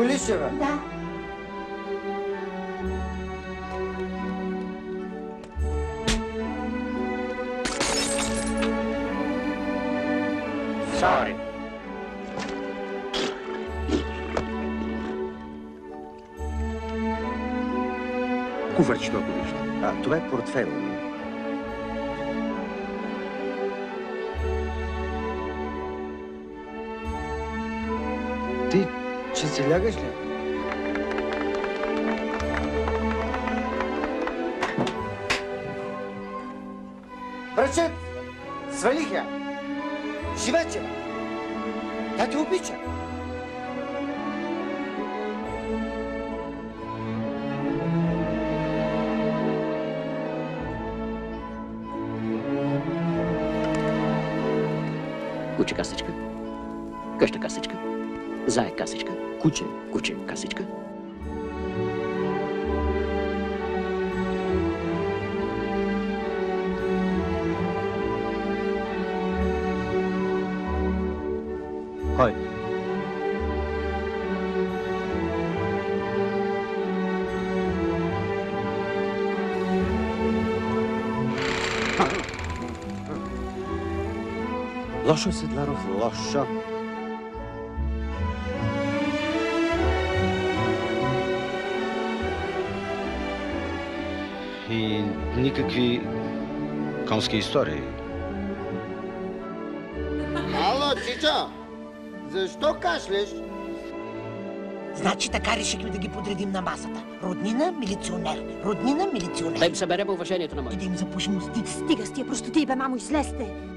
Колишева? Да. Сори. Куфарчето, ако вижда. Това е портфейл ми. Ти ще се лягаш ли? Братчет, свалих я. Живече. Тя те обича. Куче касичка. Къща касичка. Зае касичка. Куче. Куче касичка. Кой? Лошо, Седларов, лошо. И никакви конски истории. Ало, Чичо! Защо кашляш? Значи така решихме да ги подредим на масата. Роднина, милиционер. Роднина, милиционер. Да им съберем уважението на И моите. да им запушим устите. Стига с тия простоти, бе, мамо, излезте.